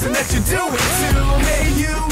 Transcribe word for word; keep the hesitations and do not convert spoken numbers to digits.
person that you do it to. Hey you,